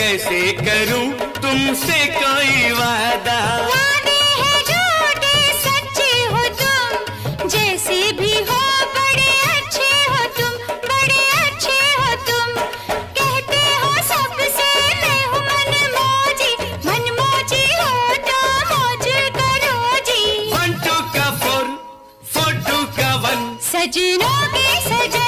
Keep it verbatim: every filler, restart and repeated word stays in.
कैसे करूं तुमसे कोई वादा। वादे हैं झूठे सच्चे हो तुम, जैसे भी हो बड़े अच्छे हो तुम, बड़े अच्छे हो तुम। कहते हो सबसे मैं हूँ मनमौजी, मनमौजी हो तो मौज करो जी। वन टू का फोर, फोर टू का वन, सजनों के सजन